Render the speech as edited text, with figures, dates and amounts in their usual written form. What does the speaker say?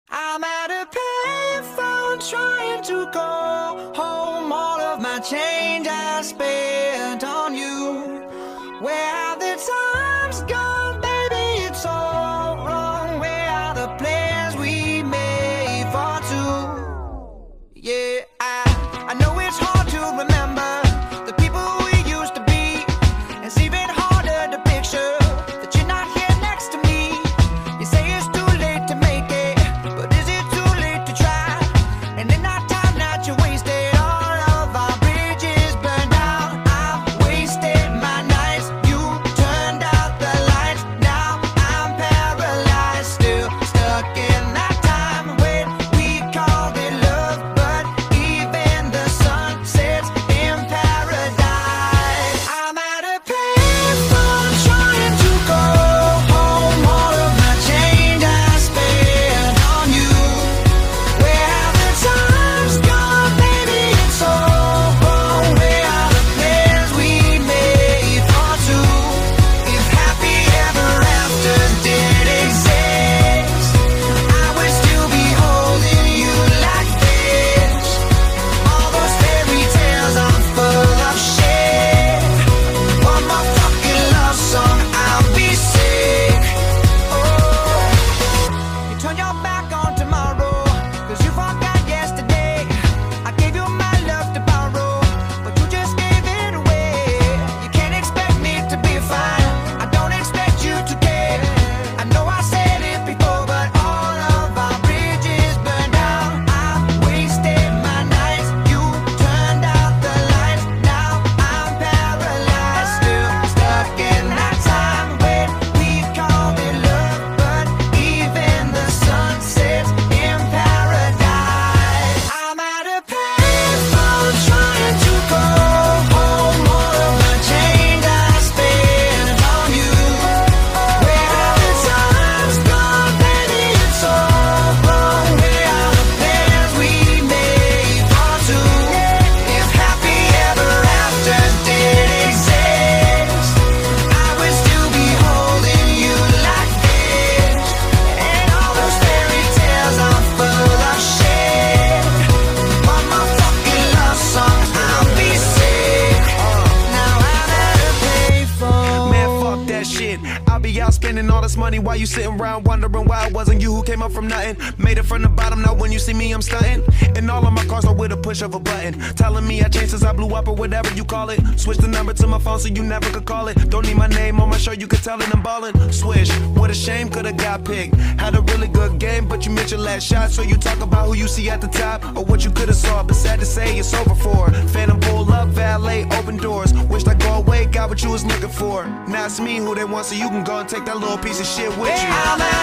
I'm at a payphone trying to go home. All of my change I spent on you. Where have the times gone, baby? It's all wrong. Where are the plans we made for two? Yeah, I know it's hard to remember the people we used to be. It's even harder to picture that you're not here next to me. You say it's too late to make it, but is it too late to try? And in that time that you wasted, all of our bridges burned out. I've wasted my nights, you turned out the lights. Now I'm paralyzed, still stuck in that time when we called it love. But even the sun sets in paradise. I'm at a payphone trying to go home. All of my change I spent on you. Where have the times gone, baby? It's all wrong. Where are the plans we made for two? If happy ever after did exist, I would still be holding you like this. All those fairy tales are full of shit. One more fucking love song, I'll be sick. Oh, you turn your back on tomorrow, 'cause you forgot yesterday. I gave you my love to borrow, but you just gave it away. You can't expect me to be fine, I don't expect you to care. I know I said it before, but all of our bridges burned out. I've wasted my nights, you turned out the lights. Now I'm paralyzed, still stuck in that time when we called it love. But even the sun sets in paradise. I'm at a payphone trying to go home. All of my change I spent on you. Where have the times gone, baby? It's all wrong. Where are the plans we made for two? If happy ever after did exist, I would still be holding you like this. And all those fairy tales are full of shit. One more fucking love song, I'll be sick. Now I'm at a payphone. Man, fuck that shit. I'll be out spending all this money while you sitting around wondering why it wasn't you who came up from nothing. Made it from the bottom, now when you see me, I'm stunting. And all of my cars are with a push of a button. Telling me I changed since I blew up or whatever you call it. Switch the number to my phone so you never could call it. Don't need my name on my shirt, you could tell it I'm ballin'. Swish, what a shame, could've got picked. Had a really good game, but you missed your last shot. So you talk about who you see at the top or what you could've saw. But sad to say, it's over for. Phantom pull up, valet, open doors. Wished I go away, got what you was looking for. Now it's me who they want, so you can go and take that little piece of shit with you. I'm